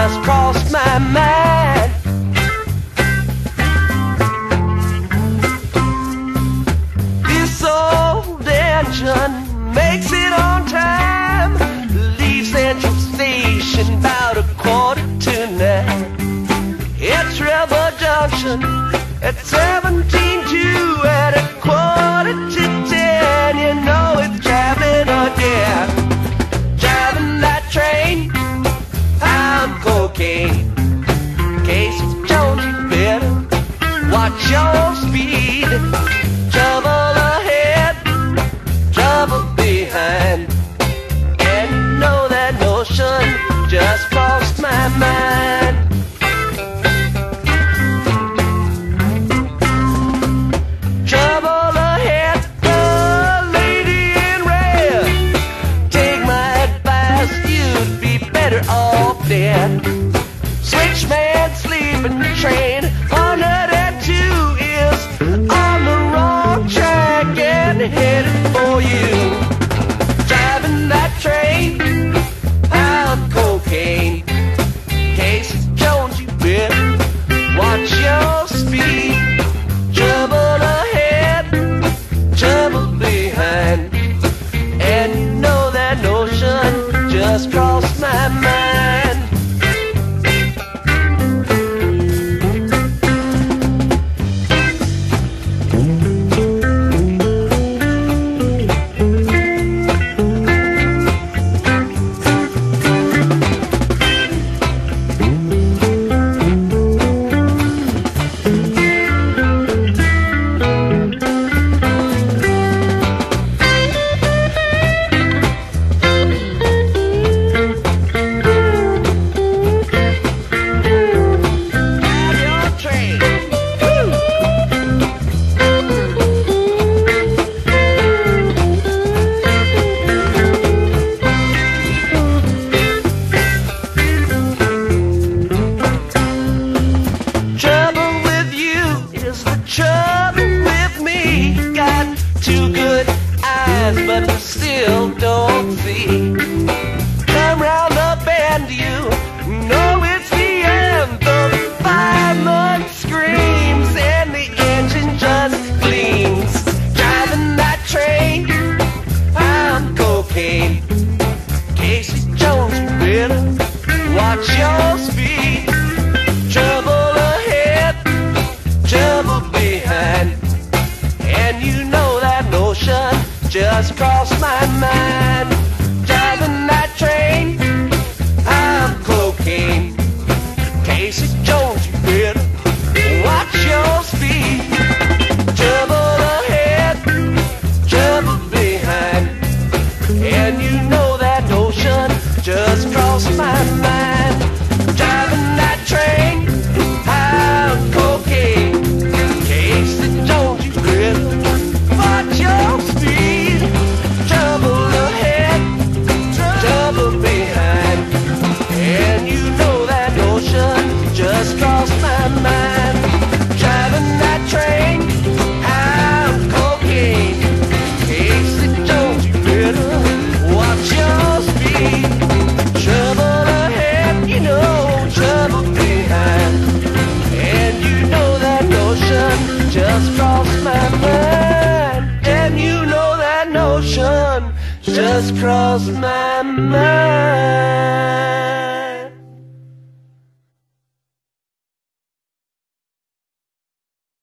just crossed my mind. This old engine makes it on time, leaves Central Station about 8:45. It's Rebel Junction at 17:2 at 9:45. You know it's driving or yeah, driving that train. I'm cocaine. Casey Jones, you better watch your speed. Trouble ahead, trouble behind, and you know that notion just crossed my mind. Trouble ahead, the lady in red. Take my advice, you'd be better off dead. Switchman sleeping train 102 is on the wrong track and headed for you. Driving that train, I'm cocaine. Casey Jones, you better watch your speed. Trouble ahead, trouble behind, and you know that notion just crossed my mind. Trouble with me, got two good eyes, but still don't see. Come round the bend, you know it's the end. The 5-month screams and the engine just gleams. Driving that train, I'm cocaine. Casey Jones, you better watch your speed. Trouble ahead, trouble behind, and you know that notion just crossed my mind. Driving that train, I'm cocaine. Casey Jones, you better watch your speed. Trouble ahead, trouble behind, and you know that notion just crossed my mind. Driving that train, I'm cocaine. Casey Jones, you better watch your speed. Trouble ahead, trouble behind, and you know that notion just crossed my mind. Driving that train, I'm cocaine. Casey Jones, you better watch your speed. Trouble ahead, you know, trouble behind, and you know that notion just crossed my mind. And you know that notion just crossed my mind.